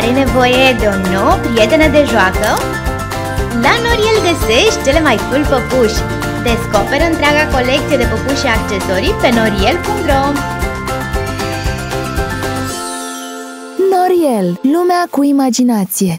Ai nevoie de o nouă prietenă de joacă? La Noriel găsești cele mai cool păpuși. Descoperă întreaga colecție de păpuși și accesorii pe noriel.ro. Noriel, lumea cu imaginație.